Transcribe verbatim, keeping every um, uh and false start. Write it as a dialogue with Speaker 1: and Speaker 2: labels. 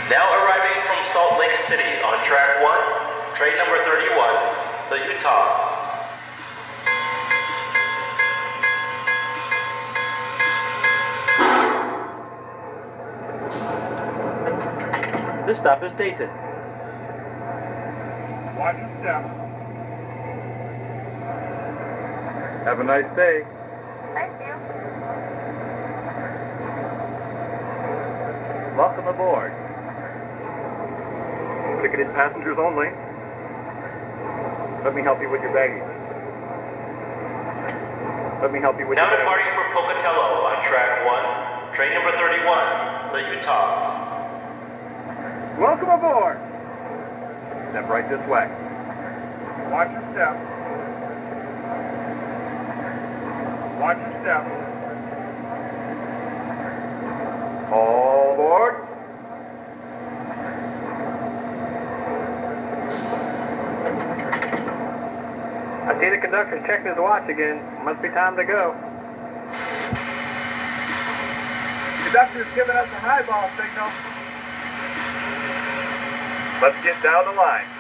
Speaker 1: Now arriving from Salt Lake City on track one, train number thirty-one, the Utah. This stop is Dayton.
Speaker 2: Watch your step.
Speaker 3: Have a nice day.
Speaker 4: Thank you.
Speaker 3: Welcome aboard. Ticketed passengers only. Let me help you with your baggage. Let me help you with
Speaker 1: Now
Speaker 3: your baggage.
Speaker 1: departing for Pocatello on track one, train number thirty-one, the Utah.
Speaker 3: Welcome aboard. Step right this way.
Speaker 2: Watch your step. Watch your step.
Speaker 3: All aboard. I see the conductor's checking his watch again. Must be time to go.
Speaker 2: The conductor's giving us a highball signal.
Speaker 3: Let's get down the line.